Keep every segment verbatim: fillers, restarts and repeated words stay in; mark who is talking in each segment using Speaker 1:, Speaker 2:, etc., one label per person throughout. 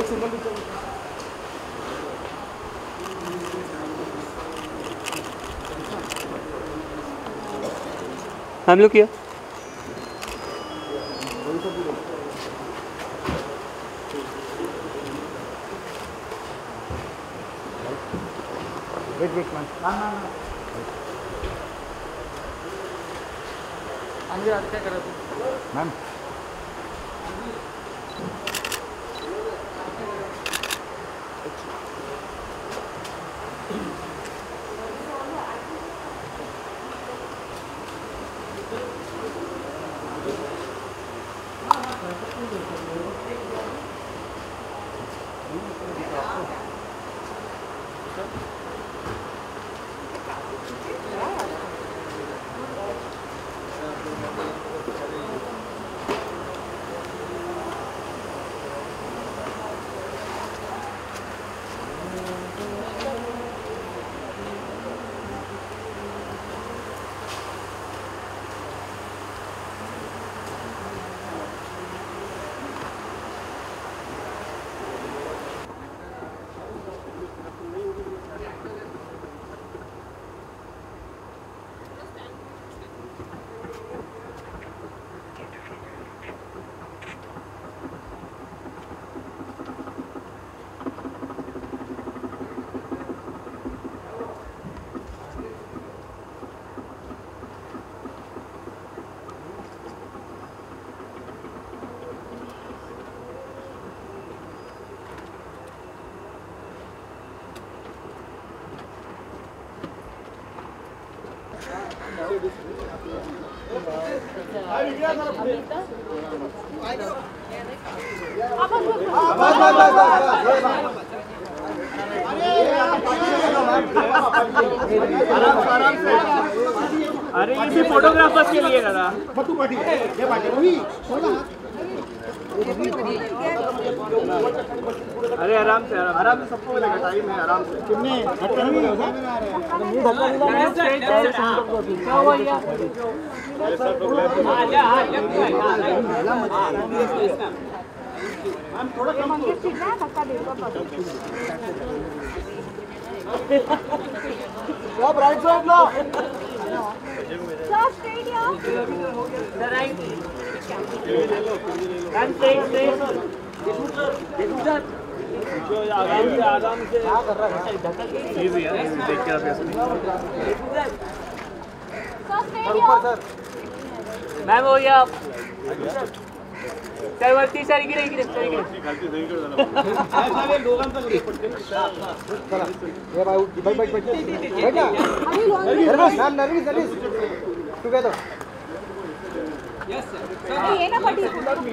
Speaker 1: हम लोग किया
Speaker 2: वेट वेट मैम
Speaker 3: अंदर आज क्या करा तू
Speaker 2: मैम
Speaker 1: अरे ये फोटोग्राफर्स के लिए दादा अरे आराम से आराम आराम से सबको मिलेगा टाइम है आराम से कितने
Speaker 4: थोड़ा कम धक्का देगा
Speaker 2: सब राइट साइड लो
Speaker 4: सर स्ट्रेट यार
Speaker 1: sir right and straight straight देखो सर जो आराम से आराम से क्या कर रहा है इजी है देख के आप ऐसे
Speaker 4: सर स्ट्रेट यार
Speaker 1: मैम हो गया सर वरती सर इकडे इकडे सर इकडे
Speaker 2: खालती सही कर देना साहेब हे दोघांचा करू पटकन चला हे भाई बैठ बैठ बैठ बैठ ना nervous ma'am nervous nervous together
Speaker 3: yes sir
Speaker 4: ये ना पटी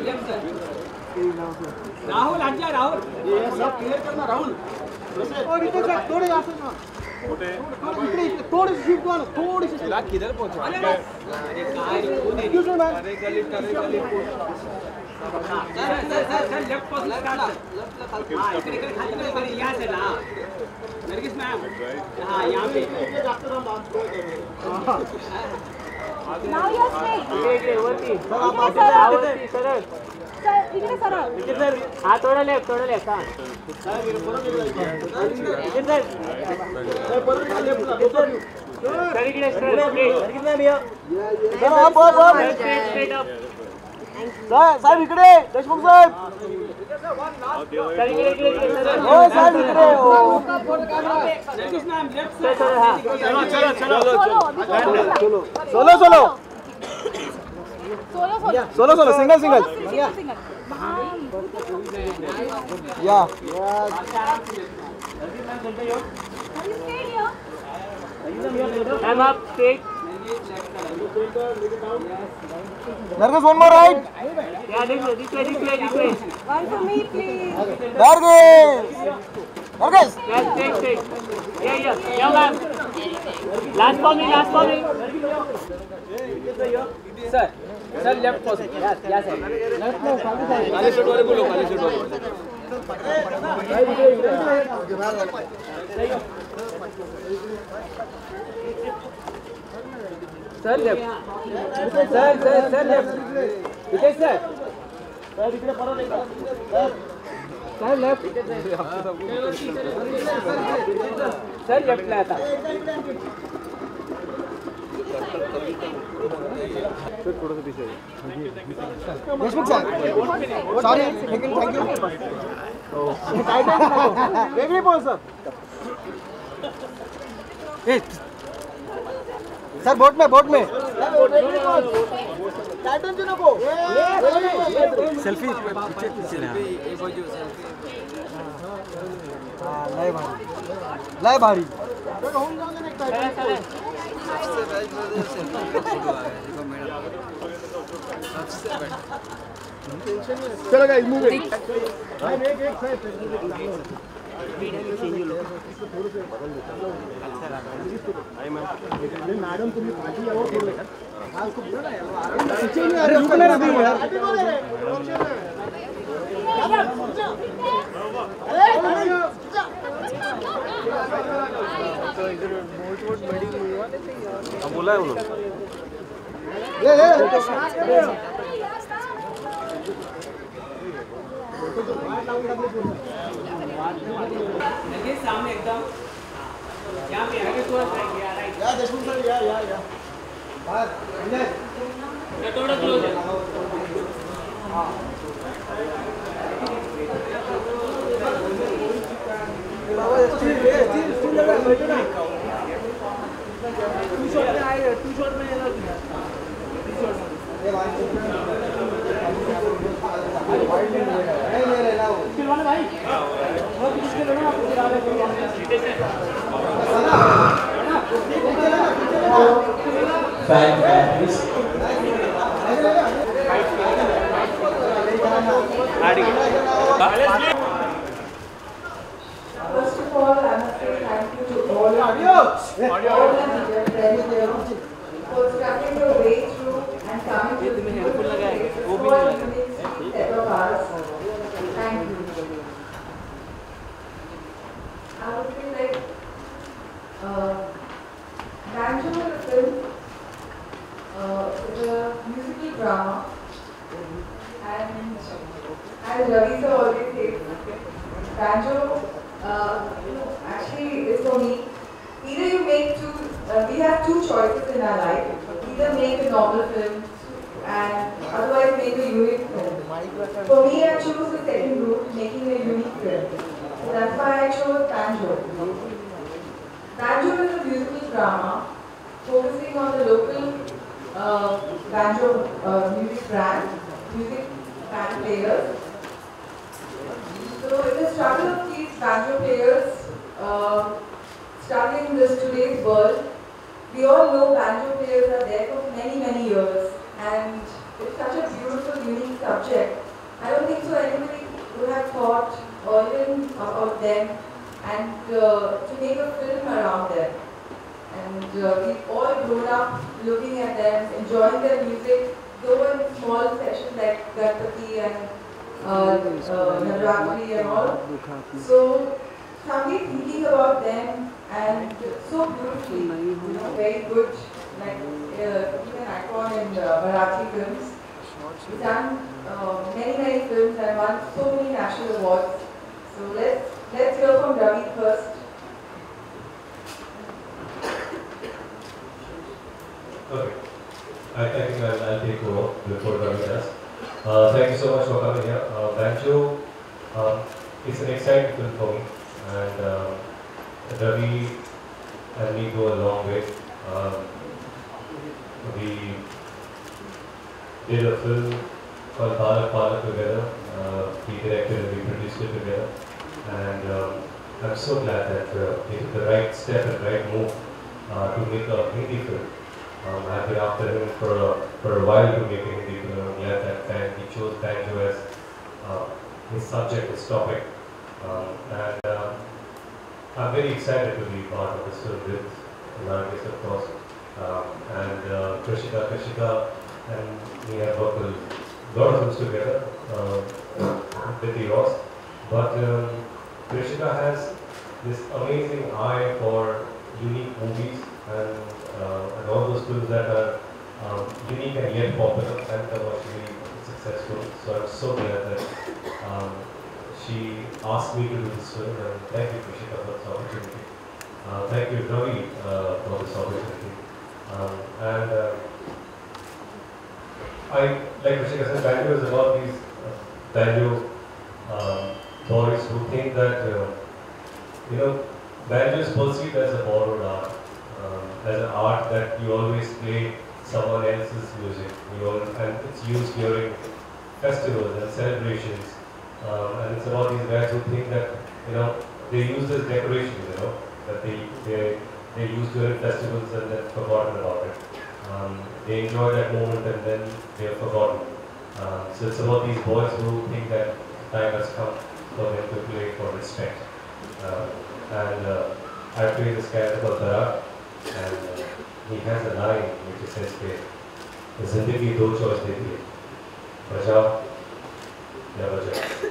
Speaker 3: राहुल आजा राहुल
Speaker 2: ये सब क्लियर करना राहुल और इधर से थोड़े आसन ना छोटे इकडे थोड़ी सी शिफ्ट वाला थोड़ी सी
Speaker 3: इलाज किधर पहुंचा अरे काय
Speaker 2: एक्सक्यूज मी मैम
Speaker 3: अरे गली अरे गली sir sir sir sir left pass start हां इकडे इकडे खाली इकडे यहां से ना नरगिस मैम हां यहां पे
Speaker 4: नाउ यू स्ट्रेट
Speaker 1: इकडे वरती
Speaker 4: सर आप
Speaker 1: वरती सरळ
Speaker 4: सर इकडे सरळ
Speaker 1: इकडे सर हां थोडा लेफ्ट थोडा लेफ्ट हां इकडे सर
Speaker 2: सर परत लेफ्ट
Speaker 1: सर इकडे स्ट्रेट
Speaker 2: कितना भैया सर आप आप आप
Speaker 1: स्ट्रेट स्ट्रेट अप
Speaker 2: साहेब साहेब इकडे देशमुख साहेब
Speaker 1: सर इकडे इकडे इकडे सर
Speaker 2: ओ साहेब इकडे ओ
Speaker 3: Nargis ma'am left
Speaker 1: sir sir हां
Speaker 2: चलो चलो चलो
Speaker 4: चलो
Speaker 2: solo solo
Speaker 4: solo solo
Speaker 2: solo solo single single
Speaker 4: single single
Speaker 2: या
Speaker 1: मैम आप straight
Speaker 2: Nargis one more right
Speaker 1: या this way this way this way this way
Speaker 4: one for me please
Speaker 2: Nargis Nargis
Speaker 1: Yes, straight, straight. Yeah, yeah. Yeah, ma'am. Last for me, last for me.
Speaker 3: Sir sir left pass yes yes sir left में काली side काली shirt वाले बोलो काली shirt वाले sir left sir sir sir left Ritesh sir
Speaker 2: sir इकडे परत एकदा sir Sir left.
Speaker 3: Sir left लाया था
Speaker 2: थोड़ा सा पीछे देशमुख सर सॉरी लेकिन थैंक यू वेगळी बोल सर सर बोट में बोट में सेल्फी लय भारी लय भारी चलो गाइस मूव इट भाई एक एक साइड मैडम तुम्ही पार्टी यावं थोडं हां उसको बोला ना यार अरे रुकने ना दियो यार बोला है उन्होंने ये
Speaker 3: ये सामने एकदम यहाँ पे आगे थोड़ा सा या राइट
Speaker 2: या देशमुख सर या या या बाहर अंदर
Speaker 3: ये थोड़ा क्लोज है
Speaker 2: हां बाबा स्टील ये स्टील स्टील लगा बैठो ना टू शॉट में आए टू शॉट में ये ना टू शॉट ये भाई वाइड नहीं ले रहा नहीं ले रहा वो
Speaker 3: स्किल वाले भाई बहुत मुश्किल है ना आपको गिरा रहे हैं रितेश है
Speaker 5: Fan fan please.
Speaker 4: First of all, I must say thank you to all of you, all my dear friends here, for studying your way through and coming to the beautiful place for this set of ours. Thank you. I would say like, uh, Banjo is a film, uh, it's a musical drama, and as Ravi sir always says, Banjo, uh, you know, actually is for me. Either you make two, uh, we have two choices in our life. Either make a normal film and otherwise make a unique film. For me, I chose the second route, making a unique film. So that's why I chose Banjo. Banjo is a musical drama focusing on the local uh, banjo uh, music brand, music band players. So it's a struggle of these banjo players uh, struggling in this today's world. We all know banjo players are there for many, many years, and it's such a beautiful, unique subject. I don't think so anybody would have thought or even about them and uh, to make a film around them. And uh, we've all grown up looking at them, enjoying their music, though in small sessions like Ganpati and uh, uh, Navratri and all. So, somebody thinking about them and so beautifully, you know, very good, like uh, even icon in uh, Marathi films. He's done uh, many, many films and won so many national awards. So let's let's hear from Ravi first.
Speaker 5: Okay. I, I think I'll, I'll take over before Ravi does. Uh, thank you so much for coming here. Uh, Banjo uh, is an exciting film for me, and uh, Ravi and me go a long way. Um, we did a film called Balak Balak together. Uh, we directed and we produced it together, and um, I'm so glad that uh, we took the right step and right move uh, to make a Hindi film. Um, I've been after him for a, for a while to make a Hindi film. I'm glad that time he chose Banjo as uh, his subject, his topic. Um, and uh, I'm very excited to be part of this film with Nfxshot, of course, um, and uh, Krishika, Krishika and we have worked a lot of films together uh, with the Ross. But um, Krishika has this amazing eye for unique movies and, uh, and all those films that are um, unique and yet popular and commercially successful. So I'm so glad that um, she asked me to do this film, and thank you, Krishika, for this opportunity. Uh, thank you, Ravi, uh, for this opportunity. Um, and uh, I, like Krishika said, Banjo is about these uh, Banjo um, boys who think that, uh, you know, Banjo is perceived as a borrowed art, um, as an art that you always play someone else's music, you all, and it's used during festivals and celebrations. Um, and it's about these guys who think that, you know, they use this decoration, you know, that they they they use during festivals and then forgotten about it. Um, they enjoy that moment and then they are forgotten. Um, so it's about these boys who think that time has come for them to play for respect. Uh, and uh, I play this character called Tarak, and uh, he has a line which says that Zindagi do choice deti hai, bajao ya bajao.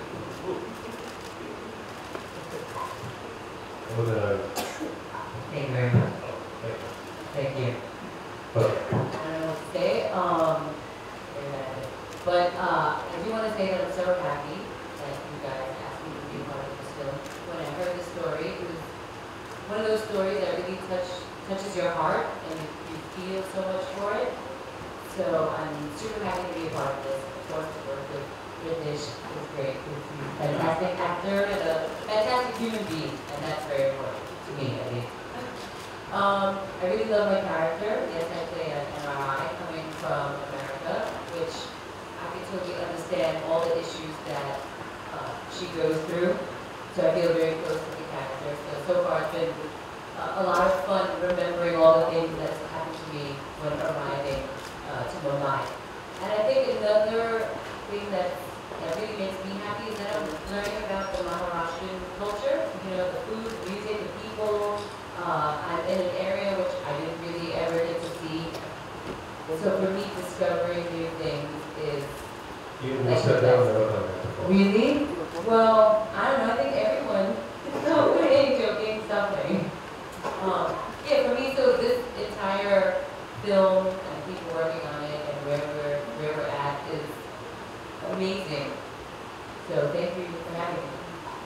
Speaker 5: What the line?
Speaker 6: Thank you very much. Thank you.
Speaker 5: Okay.
Speaker 6: I don't know what to say, um, but uh, I do want to say that I'm so happy that you guys asked me to be a part of this film. When I heard the story, it was one of those stories that really touch, touches your heart and you feel so much for it. So I'm super happy to be a part of this. Of course, to work with Ritesh is great. He's a fantastic actor and a fantastic human being, and that's very important to me, I think. Um, I really love my character. Yes, I play an M R I coming from America, which I can totally understand all the issues that uh, she goes through. So I feel very close to the character. So, so far it's been uh, a lot of fun remembering all the things that have happened to me when arriving uh, to Mumbai. And I think another thing that, that really makes me happy is that I'm learning about the Maharashtrian culture. You know, the food, the music, the people. Uh, I'm in an area which I didn't really ever get to see. So for me, discovering new things is
Speaker 5: You
Speaker 6: like
Speaker 5: must
Speaker 6: the
Speaker 5: have
Speaker 6: best.
Speaker 5: never done that before.
Speaker 6: Really? Well, I don't know. I think everyone is already joking something. Um, yeah, for me, so this entire film and people working on it and where we're, where we're at is amazing. So thank you for having me.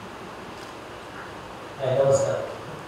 Speaker 7: Hi, namaskar.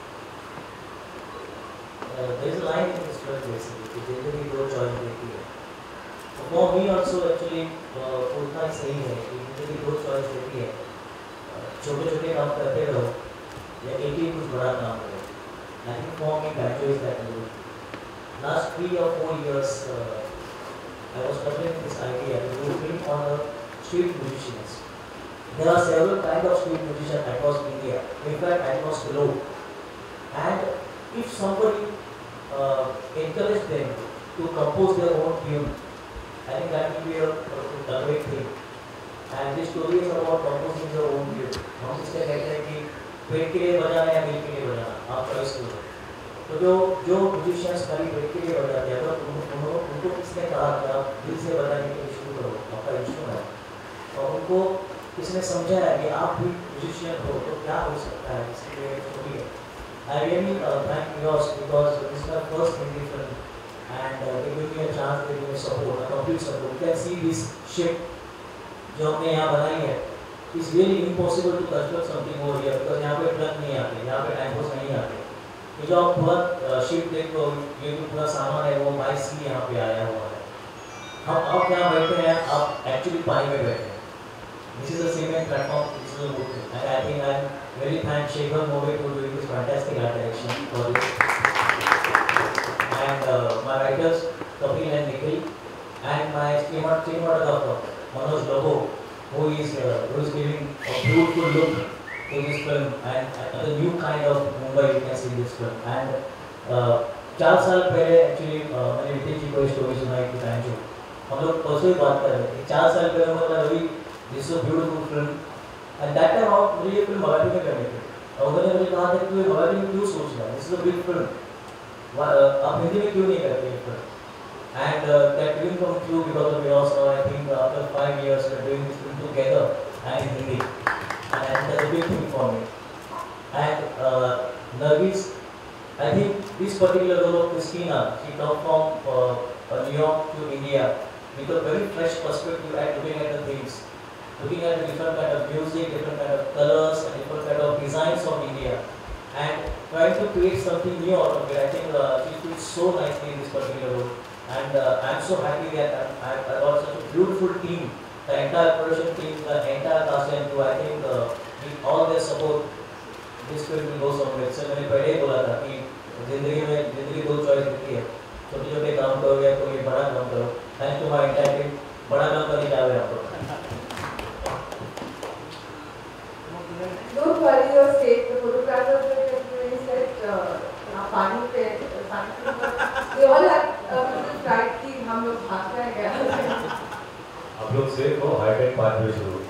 Speaker 7: Uh, there is a line in this film basically, कि जिंदगी दो choice देती है. For me also actually उतना ही सही है कि जिंदगी दो चॉइस देती है. छोटे छोटे काम करते रहो या एक ही कुछ बड़ा काम करो. I think for me Banjo is that role. Last three or four years uh, I was struggling with this idea to do a film on uh, street musicians. There are several kinds of street musicians across India, in fact across the globe. And if somebody uh, encourage them to compose their own tune, I think that will be a, a, a great thing. And this story is about composing your own tune. हम इससे कहते हैं कि पेट के लिए बजाना या दिल के लिए बजाना, आप चॉइस करो. तो जो जो म्यूजिशियंस खाली पेट के लिए बजाते हैं, अगर उनको उनको किसने कहा कि आप दिल से बजाने के लिए शुरू करो आपका इंस्ट्रूमेंट, और उनको किसने समझाया कि आप भी म्यूजिशियन हो तो क्या हो सकता है, इसके लिए स्टोरी है. I really uh, thank Yosh because this is my first Hindi film and uh, they gave me a chance, they gave me support, a complete support. You can see this ship जो हमने यहाँ बनाई है. It's really impossible to construct something over here because यहाँ पे truck नहीं आते, यहाँ पे टैंकोस नहीं आते. ये जो आप पूरा शिप देखो, ये जो पूरा सामान है वो बाई सी यहाँ पे आया हुआ है. हम आप यहाँ बैठे हैं, आप एक्चुअली पानी में बैठे हैं. This is a cement platform, this is a wood thing. And I think I'm very thankful Shekhar Move for doing this fantastic art direction for this. And uh, my writers, Kapil and Nikhil, and my cinematographer, Manoj Lobo, who is, uh, who is giving a beautiful look to this film and uh, the new kind of Mumbai you can see in this film. And uh, चार साल पहले actually मैंने रितेश जी को story सुनाई थी banjo. हम लोग परसों ही बात कर रहे थे. चार साल पहले मतलब Ravi This is a beautiful film, and that time आप मुझे ये फिल्म मराठी में करनी थी. और उन्होंने मुझे कहा था कि तू मराठी में क्यों सोच रहा है? This is a big film. आप हिंदी में क्यों नहीं करते ये film? And uh, that dream come true because of yours. So I think after five years we are doing this film together and in Hindi, and I think that's a big thing for me. And uh, Nargis, I think this particular role of Christina, she come from uh, New York to India with a very fresh perspective at looking at the things. looking at different kind of music, different kind of colors, and different kind of designs of India, and trying to create something new out of it. I think uh, she fits so nicely in this particular role, and uh, I'm so happy that I, I got such a beautiful team, the entire production team, the entire cast and crew. I think uh, with all their support, this film will go somewhere. So मैंने पहले ही बोला था कि जिंदगी में जिंदगी दो choice देती है, छोटे छोटे काम करो या कोई बड़ा काम करो. Thanks to my entire team, बड़ा काम करने जा रहे हैं आप लोग.
Speaker 4: Don't worry your state. The photographers were just said, "आप पानी पे पानी पे." They all had uh, tried कि हम लोग भाग रहे हैं.
Speaker 5: आप लोग से वो हाईटेक पाथ में शुरू.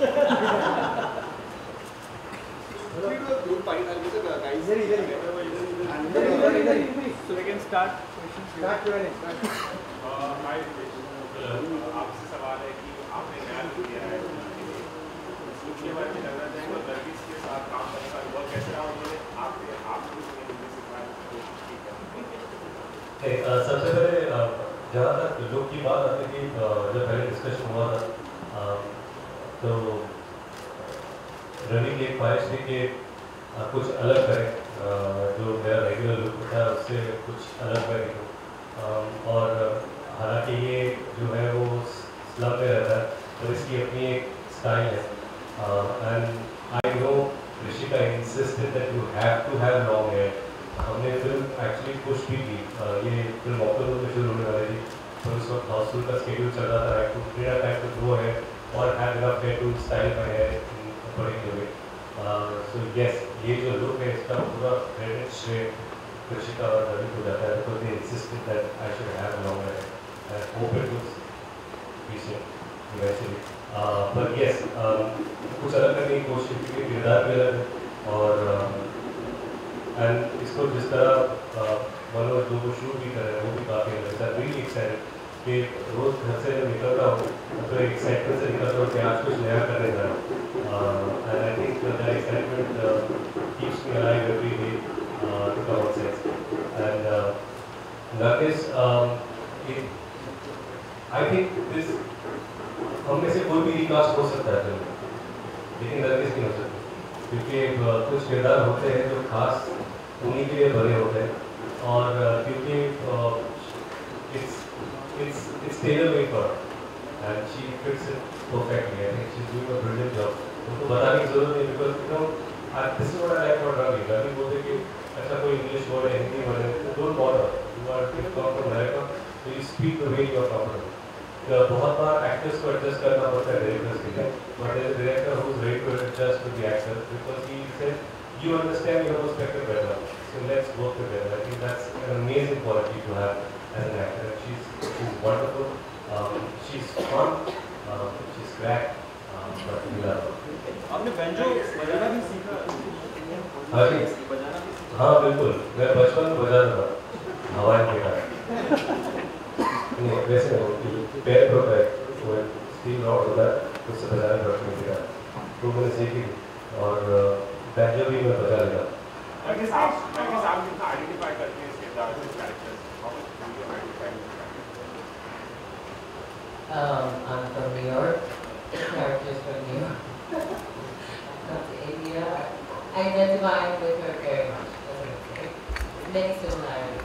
Speaker 1: So we can start.
Speaker 2: Start Q and A. Start.
Speaker 8: हाय आपसे सवाल है कि आपने नया लुक दिया है उसके बारे में जानना चाहेंगे और नरगिस के साथ काम करने का अनुभव कैसे रहा उन्होंने आपके आपको सिखाया
Speaker 5: नहीं, अ, सबसे पहले अ, जहाँ तक लुक की बात आती थी, अ, जब पहले डिस्कशन हुआ था, अ, तो रवि की एक ख्वाहिश थी कि अ, कुछ अलग करें, अ, जो मेरा रेगुलर लुक होता है उससे कुछ अलग करें. और हालांकि ये जो है वो स्लम में रहता है, तो इसकी अपनी एक स्टाइल है. And I know Rishika insisted that you have to have long hair. हमने फिल्म एक्चुअली पुश भी की. uh, ये फिल्म अक्टूबर में शुरू होने वाली थी, तो उस वक्त हाउसफुल का स्केड्यूल चल रहा था. I to clear time to grow hair और have enough hair to style my hair in according to it. So yes, ये जो लुक है इसका पूरा क्रेडिट श्रेय ऋषिका और रवि को जाता है, because they insisted that I should have long hair. I hope it was decent eventually. Uh, but yes, um, कुछ अलग करने की कोशिश की, किरदार भी अलग है और एंड इसको जिस तरह मनोज जो वो शूट भी कर रहे हैं वो भी काफ़ी अलग है. रियली एक्साइटेड कि रोज़ घर से जब निकल रहा हूँ तो एक्साइटमेंट से निकल रहा हूँ कि आज कुछ नया करने जा रहा हूँ. And I think that excitement keeps me alive every day to come on set. And uh, Nfxshot, um, it, I think this हम में से कोई भी रिकास्ट हो सकता है फिल्म, लेकिन नफिस नहीं हो सकती, क्योंकि uh, कुछ किरदार होते हैं जो खास उन्हीं के लिए बने होते हैं और uh, क्योंकि uh, it's it's it's tailor made for her and she fits it perfectly. I think she's doing a brilliant job. उनको बताने की जरूरत नहीं, because you know I, this is what I like about Ravi. Ravi बोलते कि अच्छा कोई English word है, हिंदी वर्ड है, don't bother. You are from from America, so you speak the way you are comfortable. बहुत बार एक्टर्स को adjust करना पड़ता है डायरेक्टर्स के लिए, but there is a director who is ready to adjust with the actor because he said you understand your perspective better, so let's work together. I think that's an amazing quality to have as an actor. She is she is wonderful, she is fun, she is crack, but we love.
Speaker 1: आपने banjo बजाना भी सीखा?
Speaker 5: हाँ जी, हाँ बिल्कुल, मैं बचपन में बजाता था हवाई के कारण. नहीं वैसे नहीं, पैर होता है वो स्टील रॉड होता है उससे बजाने रखने के कारण, तो मैंने सीखी और बैंजो भी मैं बजा लेता.
Speaker 8: नरगिस आप नरगिस आप कितना आइडेंटिफाई करते हैं इस किरदार से, characters how much do you identify?
Speaker 6: Um, I'm from New York. The character's from New York. Come to India. I identify with her very much. Many similarities.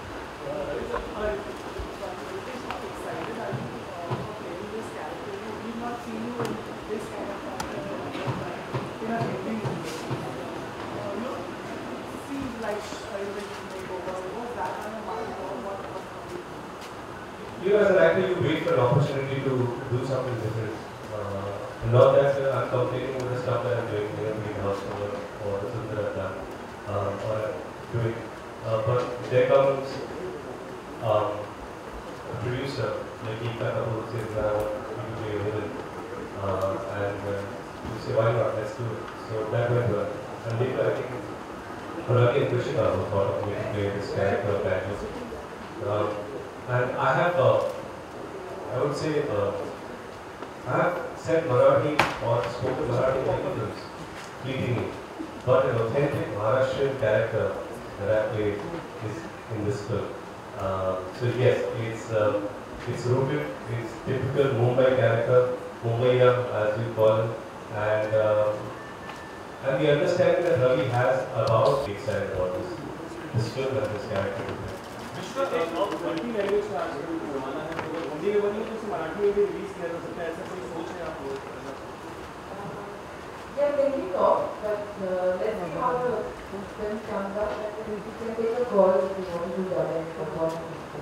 Speaker 5: You as an actor, you wait for an opportunity to do something different. Uh, not that uh, I'm complaining with the stuff that I'm doing, you know, being house or, or the things that I've done, um, or I'm doing. Uh, but there comes um, a producer like Ika Kapoor says, "I want you to play a villain," uh, and uh, you say, "Why not? Let's do it." So that went well. And later, I think Ravi and Krishna who thought of me to play this character of Banjo. Um, And I have, uh, I would say, uh, I have said Marathi or spoken Marathi many films, fleetingly, but an authentic Maharashtrian character that I played is in this film. Uh, so yes, it's uh, it's rooted, it's typical Mumbai character, Mumbaiya, as we call him, and um, and the understanding that Ravi has about excited about this, this film and this character.
Speaker 1: विश्व एक multi language का आजकल जमाना है, तो हिंदी में बनी तो उसे मराठी में भी रिलीज किया जा सकता है, ऐसा कोई सोच है आप लोग?
Speaker 4: Yeah, thinking of, but uh, let's see how the film comes up, and then we can take a call if we want to do that and perform.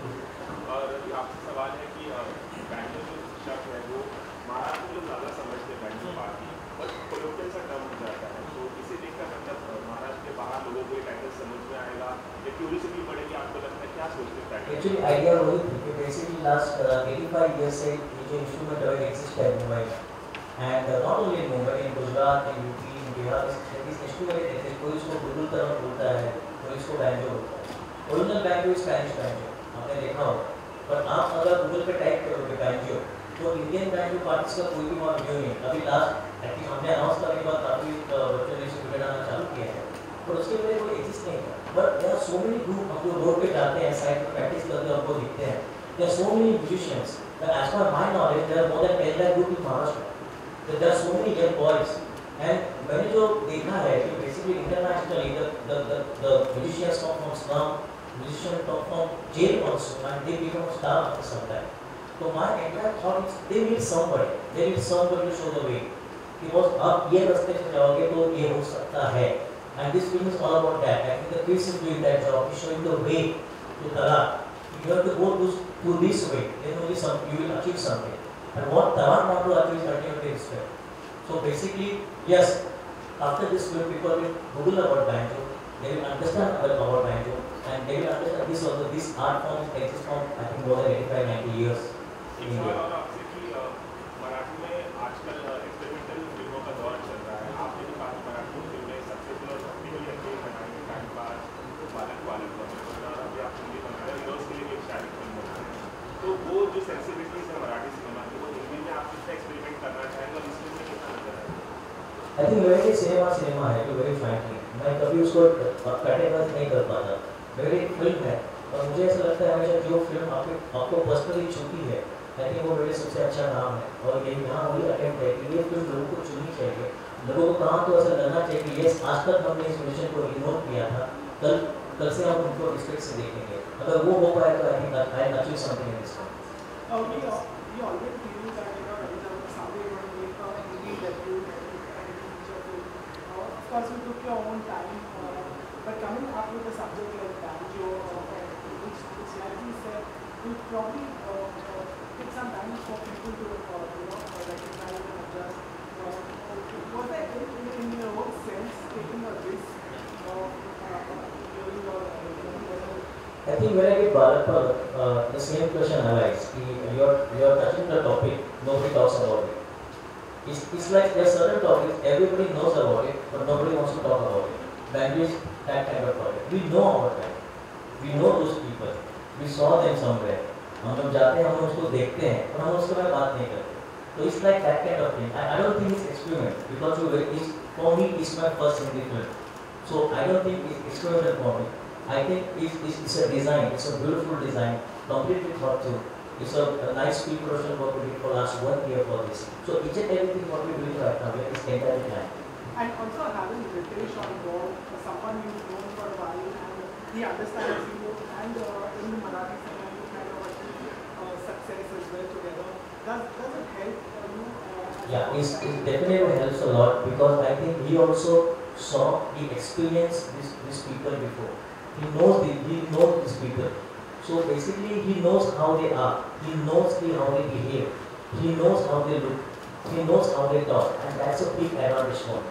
Speaker 8: और आपसे सवाल है कि बैंजो जो शब्द है वो महाराष्ट्र में लोग ज़्यादा समझते हैं बैंजो पार्टी, बट कोलोकियल सा टर्म हो जाता है, तो इसे देखकर मतलब महाराष्ट्र के बाहर लोगों को ये लैंग्वेज समझ में आएगा या क्यूरियोसिटी बढ़ेगी, आपको लगता है क्या सोचते हैं?
Speaker 7: एक्चुअली आइडिया वही थी कि बेसिकली लास्ट eighty-five years से ये जो इंस्ट्रूमेंट है एग्जिस्ट है मुंबई में, and not only in Mumbai, in Gujarat, in UP, in Bihar, इस इंस्ट्रूमेंट एग्जिस्ट, कोई इसको बुलबुल तरह बोलता है, कोई इसको बैंजो बोलता है। ओरिजिनल बैंजो स्पेनिश बैंजो आपने देखा होगा, पर आप अगर गूगल पे टाइप करोगे बैंजो तो इंडियन बैंजो पार्टिस का कोई भी वहाँ वीडियो नहीं है। अभी लास्ट एक्चुअली हमने अनाउंस करने के बाद काफ़ी बच्चों ने इसे वीडियो डालना चालू किया है, पर उसके पहले कोई एग्जिस्ट नहीं था। But there are so many group, हम जो रोड पे जाते हैं, साइड पे प्रैक्टिस करते हैं, हमको दिखते हैं, there are so many musicians, but as per my knowledge there are more than ten lakh group in Maharashtra, there are so many young boys, and मैंने जो देखा है कि basically internationally the the the musicians come from slum, musicians come from jail also, and they become a star after some time. So my entire thought is they need somebody, they need somebody to show the way. Because आप ये रास्ते से जाओगे तो ये हो सकता है. And this film is all about that. I think the kids is doing that job, is showing the way to Tara. You have to go to, to this way, then only some you will achieve something. And what Tara want to achieve is ultimately respect. So basically, yes, after this film, people will Google about Banjo, they will understand about Banjo, and they will understand this also, this art form exists from I think more than eighty-five ninety years in India.
Speaker 8: और आपसे कि मराठी में आजकल experimental फिल्मों का दौर चल रहा है, आपने भी कहा मराठी फिल्में सक्सेसफुल और प्रैक्टिकली अच्छे बनाएंगे, टाइम पास, बालक बालक और अभी आप हिंदी बना रहे हैं, हीरोज के लिए भी एक शायरी फिल्म बना रहे हैं, तो वो जो सेंसिबिलिटीज है मराठी सिनेमा की, वो हिंदी में आप कितना एक्सपेरिमेंट करना चाहेंगे और इसमें से कितना नजर आएगा?
Speaker 7: I think very cinema cinema है, तो very frankly, मैं कभी उसको कैटेगराइज नहीं कर पाता, मेरी फिल्म है, और मुझे ऐसा लगता है हमेशा जो फिल्म आपको आपको पर्सनली छूती है, आई थिंक वो मेरे सबसे अच्छा नाम है, और ये यहाँ वही अटेम्प्ट है कि ये फिल्म लोगों को चुननी चाहिए, लोगों को कहाँ तो ऐसा लगना चाहिए कि ये आज तक हमने इस मिशन को इग्नोर किया था, कल कल से हम उनको रिस्पेक्ट से देखेंगे, अगर वो हो पाए तो I think I can achieve something in this film.
Speaker 2: You already feel that you know every time somebody want to make a movie debut and a feature film. Uh, of course, you took your own time, uh, but coming up with a subject like Banjo, uh, which, which like you said, will probably uh, uh, take some time for people to uh, you know uh, recognize and adjust. Uh, was there in, in, in your own sense taking a risk of uh, hearing your uh,
Speaker 7: I think when I get Bharat, uh, the same question arises. You're, you're touching the topic, nobody talks about it. It's, it's like there are certain topics, everybody knows about it, but nobody wants to talk about it. Banjo is that kind of topic. We know about that. We know those people. We saw them somewhere. हम जब जाते हैं हम उसको देखते हैं और हम उसके बारे में बात नहीं करते. So it's like that kind of thing. I, I don't think it's experiment because it's, for me it's my first Hindi film. So I don't think it's experimental for me. I think it's, it's, it's a design, it's a beautiful design, completely thought through. It's a, a nice pre-production work we did for last one year for this. So each and everything what we're doing right now is entirely planned.
Speaker 2: And also having Ritesh on board, someone you've known for a while, and he understands you, and uh, in the Marathi cinema you kind of achieve uh, success as well together. Does, does it help uh, you? Uh,
Speaker 7: yeah, it's, it definitely helps a lot because I think he also saw, he experienced this, these people before. He knows the, he knows these people. So basically he knows how they are. He knows the, how they behave. He knows how they look. He knows how they talk. And that's a big advantage for him.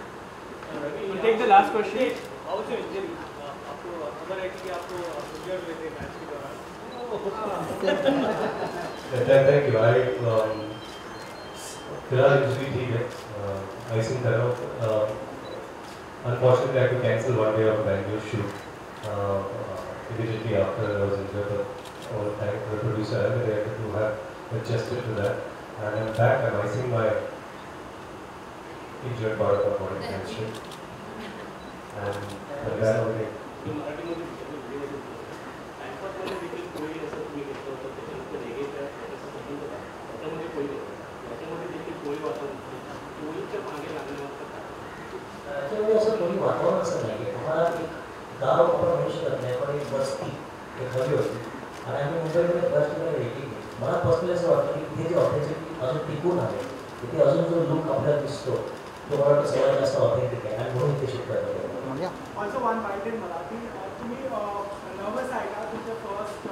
Speaker 1: We'll take the last question. How was your injury? आपको खबर है कि आपको injured हुए थे match के दौरान?
Speaker 5: Thank you. I फिलहाल इंजरी ठीक है. आइसिंग कर रहा हूँ. Unfortunately, I had to cancel one day of Banjo shoot. Uh, immediately after I was injured, but all the time the producer and the director to have adjusted to that, and I'm back. I'm icing my injured part of my body hamstring, and I'm back on it.
Speaker 3: त्याच्यामध्ये देखील कोळी वातावरण कोळीच्या मागे लागण्याचं काय?
Speaker 7: त्याच्यामध्ये असं कोणी वातावरण असं नाही आहे. आम्हाला एक गाव आपण म्हणू शकत नाही, पण एक वस्ती एक हवी होती आणि आम्ही मुंबईमध्ये बऱ्याच ठिकाणी रेटिंग घेतो. मला पर्सनली असं वाटतं की इथे जी ऑथेंटिसिटी अजून टिकून आहे, इथे अजून जो लुक आपल्याला दिसतो तो मला वाटतं सगळ्यात जास्त ऑथेंटिक आहे आणि म्हणून इथे शिकता येतो.
Speaker 2: Also one point in Marathi, तुम्ही नर्वस आहे का तुमचं फर्स्ट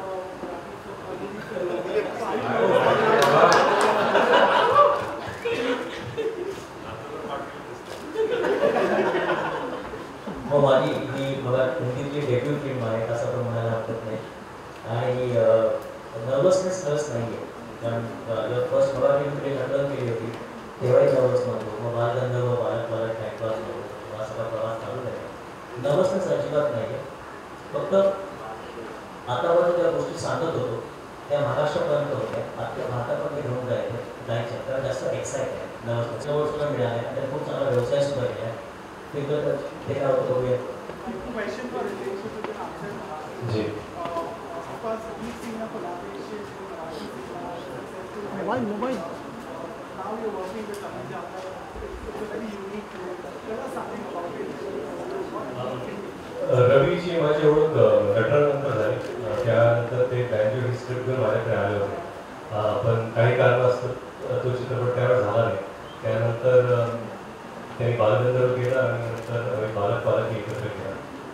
Speaker 7: मग माझी ही मला हिंदीतली डेब्यू फिल्म आहे असं पण म्हणायला हरकत नाही आणि नर्वसनेस खरंच नाही आहे. कारण जेव्हा फर्स्ट मराठी फिल्म लंडन केली होती तेव्हाही नर्वस नव्हतो. मग बालगंधर्व बालक बालक टाइमपास नव्हतो, हा सगळा प्रवास चालू आहे. नर्वसनेस अजिबात नाही आहे. फक्त आतापर्यंत ज्या गोष्टी सांगत होतो त्या महाराष्ट्रापर्यंत होत्या, आता भारतापर्यंत घेऊन जायचं जायच्या तर जास्त एक्साईट आहे. नर्वसनेस जवळ सुद्धा मिळाले आणि खूप चांगला व्यवसाय सुद्धा केला आहे. ते काय होतं बघूया.
Speaker 2: question for Ritesh, if you can answer.
Speaker 5: Ji.
Speaker 2: Uh, of course, we've seen a collaboration with Marathi cinema, successful. Mobile, mobile. Now you're working with Tamil Japa. It's a very unique role. Tell us something about it.
Speaker 5: रवीची माझी ओळख नटरानंतर झाली. त्यानंतर ते banjo ही script घेऊन माझ्याकडे आले होते, पण काही कारणास्तव तो चित्रपट त्यावेळेस झाला नाही. त्यानंतर त्यांनी बालगंधर्व केला आणि नंतर बालक बालक एकत्र केला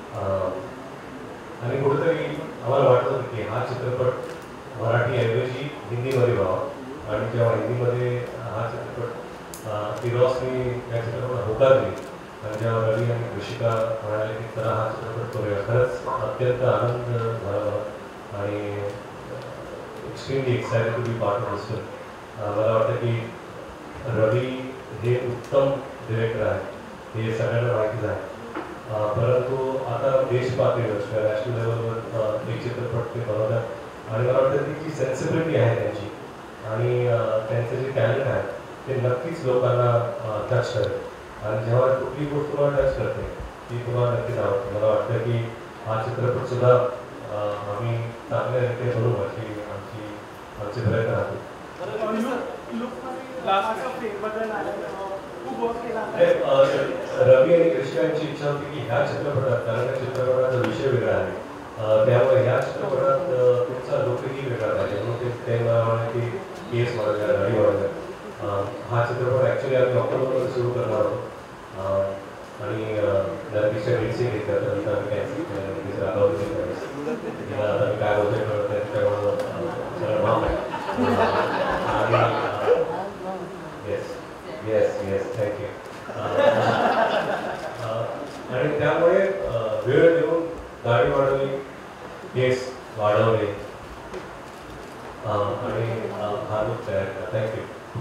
Speaker 5: आणि कुठेतरी आम्हाला वाटत होतं की हा चित्रपट मराठीऐवजी हिंदीमध्ये व्हावा. आणि जेव्हा हिंदीमध्ये हा चित्रपट फिरोजनी या चित्रपटात होकार दिली आणि जेव्हा रवी आणि ऋषिका म्हणाले की तर हा चित्रपट करूया, खरंच अत्यंत आनंद झाला आणि extremely excited to be part of this film. मला वाटतं की रवी हे उत्तम डिरेक्टर आहे, हे सगळ्यांना माहितीच आहे. परंतु आता देश पातळीवर किंवा नॅशनल लेवलवर एक चित्रपट ते बनवतात आणि मला वाटतं ती जी सेन्सिबिलिटी आहे त्यांची आणि त्यांचं जे टॅलेंट आहे ते नक्कीच लोकांना टच करेल. आणि जेव्हा कुठली गोष्ट तुम्हाला टच करते ती तुम्हाला नक्कीच आवडते. मला वाटतं की हा चित्रपटसुद्धा आम्ही चांगल्या रीते बनवू अशी आमची आमचे प्रयत्न राहतील. रवी आणि कृष्णांची इच्छा होती की ह्या चित्रपटात, कारण या चित्रपटाचा विषय वेगळा आहे, त्यामुळे ह्या चित्रपटात तुमचा लोकही वेगळा पाहिजे म्हणून ते ते मला म्हणाले की केस वाढवल्या गाडी वाढवल्या. हा चित्रपट ॲक्च्युली आम्ही ऑक्टोबरमध्ये सुरू करणार आहोत आणि नक्कीच्या डेट्सही घेतल्या तर नंतर आम्ही कॅन्सल केलं रागावली आता मी काय होते कळत नाही त्यामुळं सगळं नाव आहे. आणि येस येस येस थँक्यू. आणि त्यामुळे वेळ देऊन गाडी वाढवली, केस वाढवले आणि हा लुक तयार केला. थँक्यू.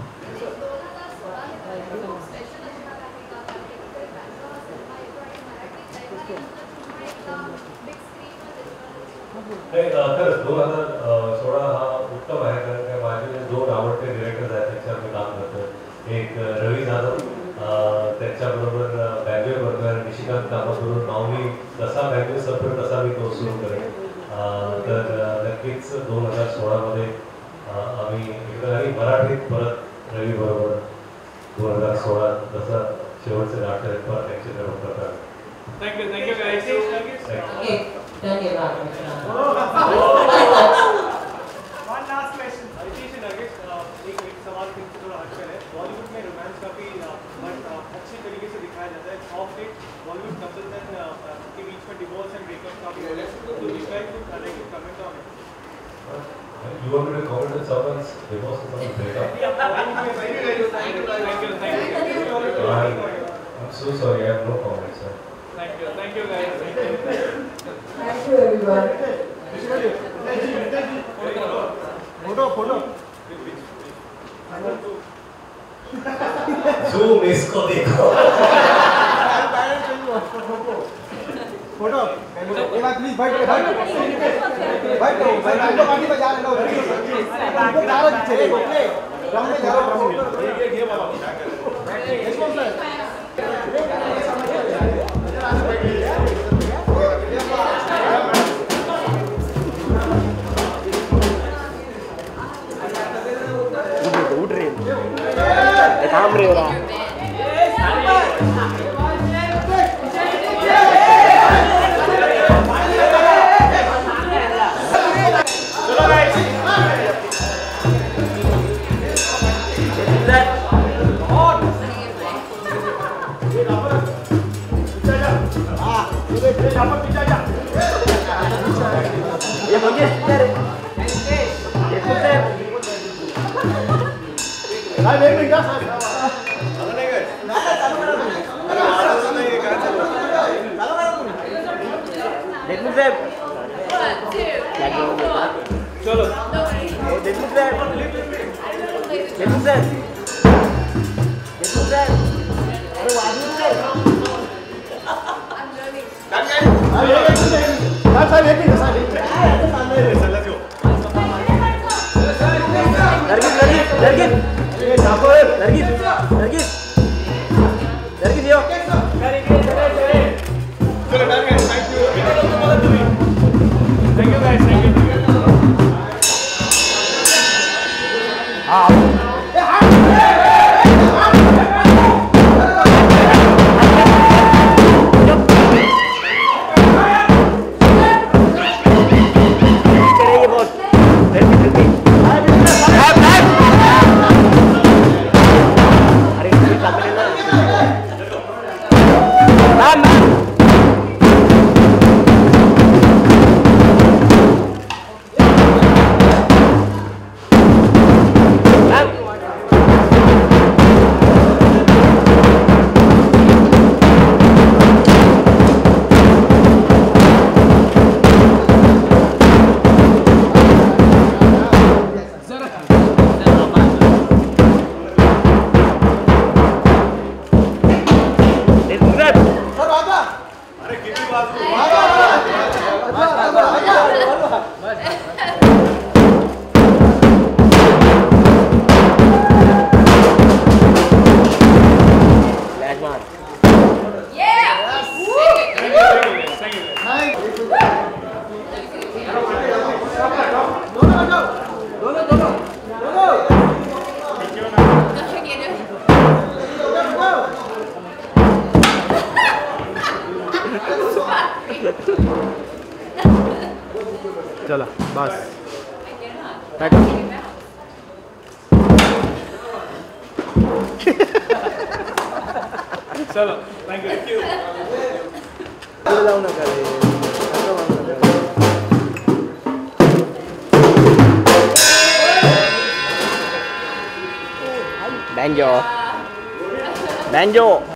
Speaker 5: नाही खरंच दोन हजार सोळा हा उत्तम आहे, कारण का माझे जे दोन आवडते डिरेक्टर्स आहेत त्यांच्यावर मी काम करतो. एक रवी जाधव, त्याच्याबरोबर बँजो बरोबर निशिकांत कामाबरोबर माऊली जसा बँजो सफर तसा मी तो सुरू करेन. तर नक्कीच दोन हजार सोळामध्ये आम्ही एकदा आणि मराठीत परत रवी बरोबर दोन हजार सोळा जसं शेवटचं नाटक त्यांचे प्रकार.
Speaker 1: Thank you thank you guys.
Speaker 6: धन्यवाद.
Speaker 2: One last question.
Speaker 1: Ritesh Nagesh, एक एक सवाल तुमसे थोड़ा हटकर है. बॉलीवुड में रोमांस काफी बट अच्छी तरीके से दिखाया जाता है. Of late Bollywood couples and के बीच में डिवोर्स एंड ब्रेकअप काफी हो रहा है. तो इस टाइप कुछ अलग ही comment on it.
Speaker 5: You want me to comment on someone's divorce or someone's breakup?
Speaker 1: Thank you, thank you, thank you.
Speaker 5: I'm so sorry, I have no comments, sir.
Speaker 1: Thank you, thank you guys. Thank you.
Speaker 4: Thank you, everyone.
Speaker 2: Photo, photo.
Speaker 5: Zoom इसको देखो.
Speaker 2: Photo एक बार please बैठ बैठ बैठ तो भाई हम लोग पार्टी में जा रहे हैं. हमको जा रहे हैं चले ओके ग्राउंड में जा रहे हैं. ये ये बाबा क्या कर रहे हो बैठे इसको सर उठ रहे हैं.
Speaker 3: काम रही हो रहा ये बोलिए
Speaker 1: One, two, cholo. Thank you guys, thank you. चला बस चलो थैंक यू
Speaker 3: Banjo Banjo